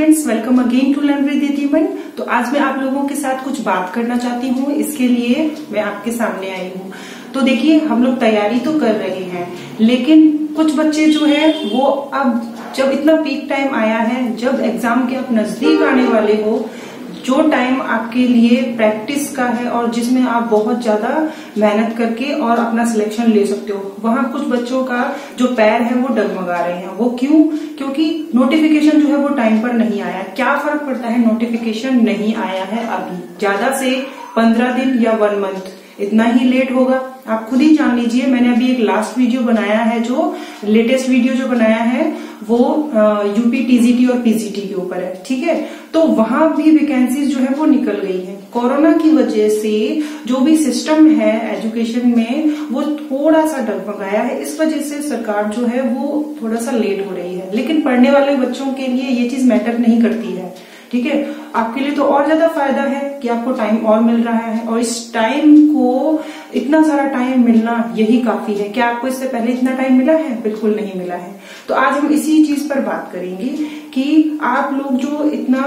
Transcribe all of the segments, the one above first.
Students, welcome again to learn with दीदीमन। तो आज मैं आप लोगों के साथ कुछ बात करना चाहती हूँ, इसके लिए मैं आपके सामने आई हूँ। तो देखिए, हम लोग तैयारी तो कर रहे हैं, लेकिन कुछ बच्चे जो है वो अब जब इतना पीक टाइम आया है, जब एग्जाम के आप नजदीक आने वाले हो, जो टाइम आपके लिए प्रैक्टिस का है और जिसमें आप बहुत ज्यादा मेहनत करके और अपना सिलेक्शन ले सकते हो, वहां कुछ बच्चों का जो पैर है वो डगमगा रहे हैं। वो क्यों? क्योंकि नोटिफिकेशन जो है वो टाइम पर नहीं आया। क्या फर्क पड़ता है, नोटिफिकेशन नहीं आया है अभी, ज्यादा से 15 दिन या 1 मंथ, इतना ही लेट होगा। आप खुद ही जान लीजिए। मैंने अभी एक लास्ट वीडियो बनाया है, जो लेटेस्ट वीडियो जो बनाया है वो यूपी टीजीटी और पीजीटी के ऊपर है, ठीक है। तो वहां भी वैकेंसीज जो है वो निकल गई है। कोरोना की वजह से जो भी सिस्टम है एजुकेशन में वो थोड़ा सा डगमगाया है, इस वजह से सरकार जो है वो थोड़ा सा लेट हो रही है। लेकिन पढ़ने वाले बच्चों के लिए ये चीज मैटर नहीं करती है, ठीक है। आपके लिए तो और ज्यादा फायदा है कि आपको टाइम और मिल रहा है, और इस टाइम को, इतना सारा टाइम मिलना यही काफी है। क्या आपको इससे पहले इतना टाइम मिला है? बिल्कुल नहीं मिला है। तो आज हम इसी चीज पर बात करेंगे कि आप लोग जो इतना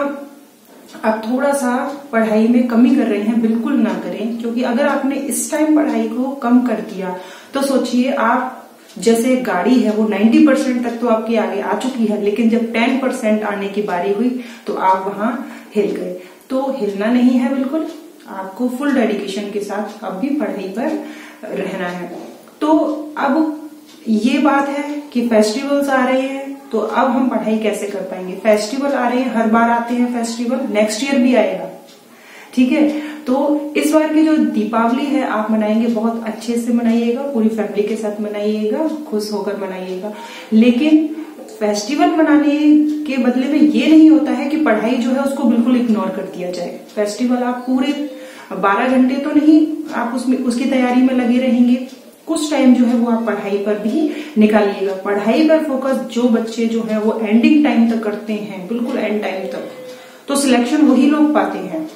अब थोड़ा सा पढ़ाई में कमी कर रहे हैं, बिल्कुल ना करें। क्योंकि अगर आपने इस टाइम पढ़ाई को कम कर दिया तो सोचिए, आप जैसे गाड़ी है वो 90% तक तो आपकी आगे आ चुकी है, लेकिन जब 10% आने की बारी हुई तो आप वहां हिल गए। तो हिलना नहीं है बिल्कुल, आपको फुल डेडिकेशन के साथ अब भी पढ़ाई पर रहना है। तो अब ये बात है कि फेस्टिवल्स आ रहे हैं, तो अब हम पढ़ाई कैसे कर पाएंगे? फेस्टिवल आ रहे हैं, हर बार आते हैं फेस्टिवल, नेक्स्ट ईयर भी आएगा, ठीक है। तो इस बार की जो दीपावली है आप मनाएंगे, बहुत अच्छे से मनाइएगा, पूरी फैमिली के साथ मनाइएगा, खुश होकर मनाइएगा। लेकिन फेस्टिवल मनाने के बदले में ये नहीं होता है कि पढ़ाई जो है उसको बिल्कुल इग्नोर कर दिया जाए। फेस्टिवल आप पूरे 12 घंटे तो नहीं आप उसकी तैयारी में लगे रहेंगे, कुछ टाइम जो है वो आप पढ़ाई पर भी निकालिएगा। पढ़ाई पर फोकस जो बच्चे जो है वो एंडिंग टाइम तक करते हैं, बिल्कुल एंड टाइम तक, तो सिलेक्शन वही लोग पाते हैं।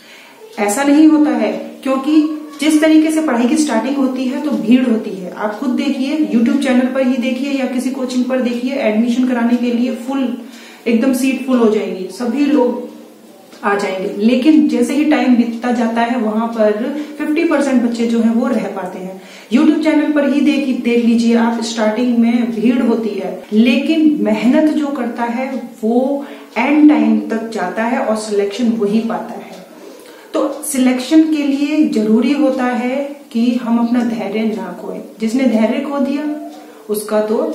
ऐसा नहीं होता है, क्योंकि जिस तरीके से पढ़ाई की स्टार्टिंग होती है तो भीड़ होती है। आप खुद देखिए, यूट्यूब चैनल पर ही देखिए या किसी कोचिंग पर देखिए, एडमिशन कराने के लिए फुल एकदम सीट फुल हो जाएगी, सभी लोग आ जाएंगे। लेकिन जैसे ही टाइम बीतता जाता है वहां पर 50% बच्चे जो है वो रह पाते हैं। यूट्यूब चैनल पर ही देख लीजिए आप, स्टार्टिंग में भीड़ होती है, लेकिन मेहनत जो करता है वो एंड टाइम तक जाता है और सिलेक्शन वही पाता है। तो सिलेक्शन के लिए जरूरी होता है कि हम अपना धैर्य ना खोएं। जिसने धैर्य खो दिया उसका तो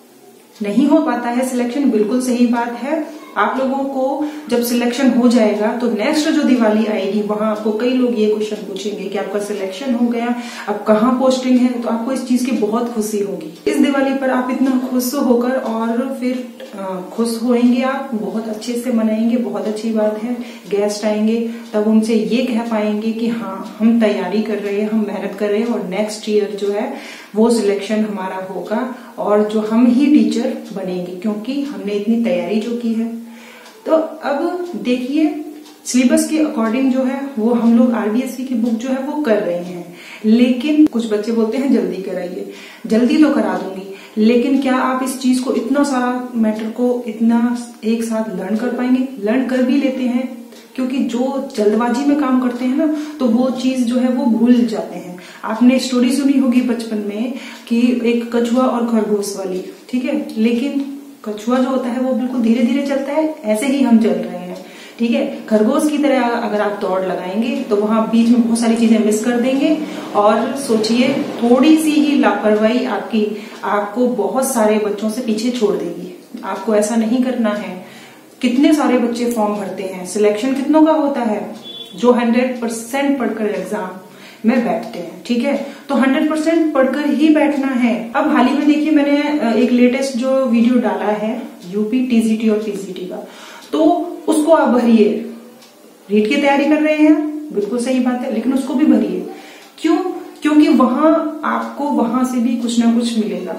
नहीं हो पाता है सिलेक्शन, बिल्कुल सही बात है। आप लोगों को जब सिलेक्शन हो जाएगा तो नेक्स्ट जो दिवाली आएगी वहां आपको कई लोग ये क्वेश्चन पूछेंगे कि आपका सिलेक्शन हो गया, अब कहाँ पोस्टिंग है, तो आपको इस चीज की बहुत खुशी होगी। इस दिवाली पर आप इतना खुश होकर और फिर खुश होएंगे, आप बहुत अच्छे से मनाएंगे, बहुत अच्छी बात है। गेस्ट आएंगे तब उनसे ये कह पाएंगे कि हाँ, हम तैयारी कर रहे हैं, हम मेहनत कर रहे हैं, और नेक्स्ट ईयर जो है वो सिलेक्शन हमारा होगा और जो हम ही टीचर बनेंगे, क्योंकि हमने इतनी तैयारी जो की है। तो अब देखिए, सिलेबस के अकॉर्डिंग जो है वो हम लोग आरबीएससी की बुक जो है वो कर रहे हैं, लेकिन कुछ बच्चे बोलते हैं जल्दी कराइए। जल्दी तो करा दूंगी, लेकिन क्या आप इस चीज को, इतना सारा मैटर को इतना एक साथ लर्न कर पाएंगे? लर्न कर भी लेते हैं, क्योंकि जो जल्दबाजी में काम करते हैं ना, तो वो चीज जो है वो भूल जाते हैं। आपने स्टोरी सुनी होगी बचपन में कि एक कछुआ और खरगोश वाली, ठीक है। लेकिन कछुआ जो होता है वो बिल्कुल धीरे धीरे चलता है, ऐसे ही हम चल रहे हैं, ठीक है। खरगोश की तरह अगर आप दौड़ लगाएंगे तो वहां बीच में बहुत सारी चीजें मिस कर देंगे, और सोचिए थोड़ी सी ही लापरवाही आपको बहुत सारे बच्चों से पीछे छोड़ देगी। आपको ऐसा नहीं करना है। कितने सारे बच्चे फॉर्म भरते हैं, सिलेक्शन कितनों का होता है? जो 100% पढ़कर एग्जाम में बैठते हैं, ठीक है। तो 100% पढ़कर ही बैठना है। अब हाल ही में देखिए, मैंने एक लेटेस्ट जो वीडियो डाला है यूपी टीजीटी और पीजीटी का, तो उसको आप भरिए। रीट की तैयारी कर रहे हैं, बिल्कुल सही बात है, लेकिन उसको भी भरिए। क्यों? क्योंकि वहां आपको वहां से भी कुछ ना कुछ मिलेगा।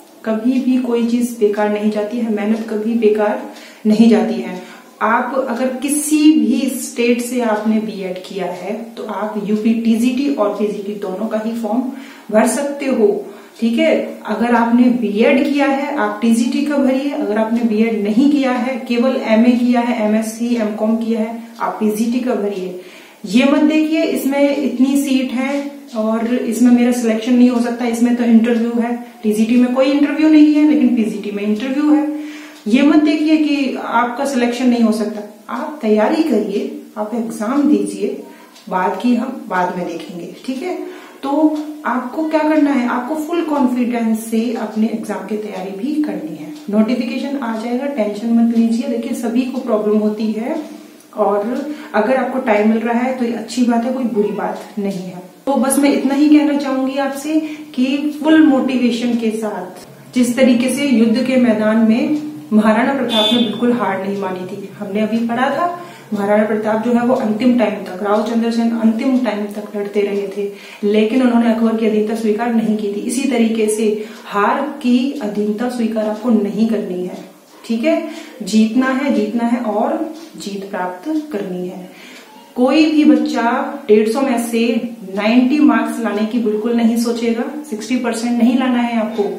कभी भी कोई चीज बेकार नहीं जाती है, मेहनत कभी बेकार नहीं जाती है। आप अगर किसी भी स्टेट से आपने बीएड किया है तो आप यूपी टीजीटी और पीजीटी दोनों का ही फॉर्म भर सकते हो। ठीक है। अगर आपने बीएड किया है आप टीजीटी का भरिए, अगर आपने बीएड नहीं किया है, केवल एमए किया है, एमएससी एमकॉम किया है, आप टीजीटी का भरिए। ये मत देखिए इसमें इतनी सीट है और इसमें मेरा सिलेक्शन नहीं हो सकता, इसमें तो इंटरव्यू है। टीजीटी में कोई इंटरव्यू नहीं है लेकिन पीजीटी में इंटरव्यू है। ये मत देखिए कि आपका सिलेक्शन नहीं हो सकता। आप तैयारी करिए, आप एग्जाम दीजिए, बाद की हम बाद में देखेंगे, ठीक है। तो आपको क्या करना है, आपको फुल कॉन्फिडेंस से अपने एग्जाम की तैयारी भी करनी है। नोटिफिकेशन आ जाएगा, टेंशन मत लीजिए। देखिए सभी को प्रॉब्लम होती है और अगर आपको टाइम मिल रहा है तो ये अच्छी बात है, कोई बुरी बात नहीं है। तो बस मैं इतना ही कहना चाहूंगी आपसे कि फुल मोटिवेशन के साथ, जिस तरीके से युद्ध के मैदान में महाराणा प्रताप ने बिल्कुल हार नहीं मानी थी। हमने अभी पढ़ा था महाराणा प्रताप जो है वो अंतिम टाइम तक, राव चंद्रसेन अंतिम टाइम तक लड़ते रहे थे, लेकिन उन्होंने अकबर की अधीनता स्वीकार नहीं की थी। इसी तरीके से हार की अधीनता स्वीकार आपको नहीं करनी है, ठीक है। जीतना है और जीत प्राप्त करनी है। कोई भी बच्चा 150 में से 90 मार्क्स लाने की बिल्कुल नहीं सोचेगा। 60% नहीं लाना है आपको,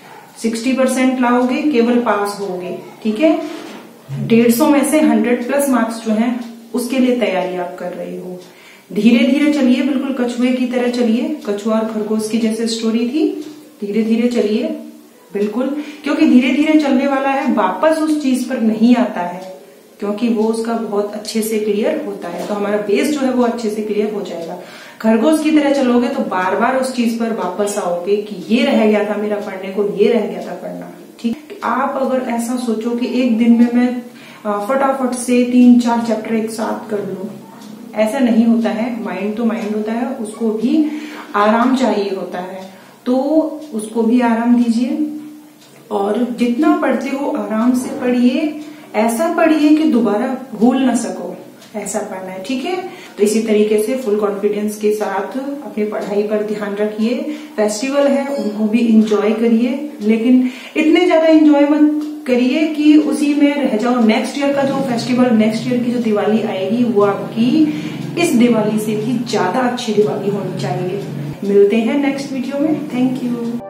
60% लाओगे केवल पास होगे, ठीक है। 150 में से 100+ मार्क्स जो हैं उसके लिए तैयारी आप कर रहे हो। धीरे धीरे चलिए, बिल्कुल कछुए की तरह चलिए। कछुआ और खरगोश की जैसे स्टोरी थी, धीरे धीरे चलिए बिल्कुल, क्योंकि धीरे धीरे चलने वाला है, वापस उस चीज पर नहीं आता है, क्योंकि वो उसका बहुत अच्छे से क्लियर होता है। तो हमारा बेस जो है वो अच्छे से क्लियर हो जाएगा। खरगोश की तरह चलोगे तो बार बार उस चीज पर वापस आओगे कि ये रह गया था मेरा पढ़ने को, ये रह गया था पढ़ना, ठीक। आप अगर ऐसा सोचो कि एक दिन में मैं फटाफट से 3-4 चैप्टर एक साथ कर लूं, ऐसा नहीं होता है। माइंड तो माइंड होता है, उसको भी आराम चाहिए होता है, तो उसको भी आराम दीजिए। और जितना पढ़ते हो आराम से पढ़िए, ऐसा पढ़िए कि दोबारा भूल ना सको, ऐसा पढ़ना है, ठीक है। तो इसी तरीके से फुल कॉन्फिडेंस के साथ अपनी पढ़ाई पर ध्यान रखिए। फेस्टिवल है उनको भी इंजॉय करिए, लेकिन इतने ज्यादा इंजॉय मत करिए कि उसी में रह जाओ। नेक्स्ट ईयर का जो फेस्टिवल, नेक्स्ट ईयर की जो दिवाली आएगी वो आपकी इस दिवाली से भी ज्यादा अच्छी दिवाली होनी चाहिए। मिलते हैं नेक्स्ट वीडियो में। Thank you.